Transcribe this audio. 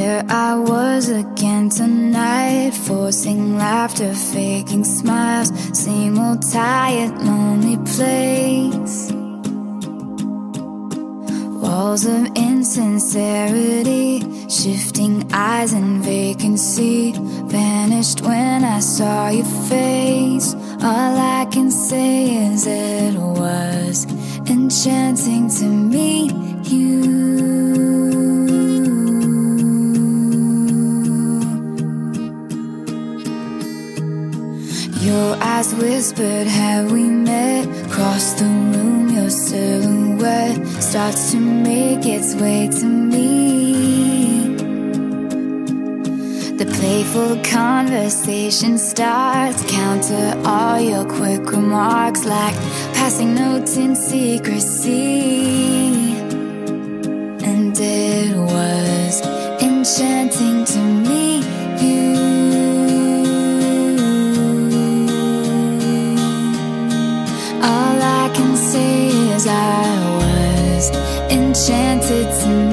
Here I was again tonight, forcing laughter, faking smiles. Same old tired, lonely place. Walls of insincerity, shifting eyes and vacancy. Vanished when I saw your face. All I can say is it was enchanting to meet you. Your eyes whispered, have we met? Across the room, your silhouette starts to make its way to me. The playful conversation starts, counter all your quick remarks like passing notes in secrecy. And it was enchanting to meet you. I was enchanted to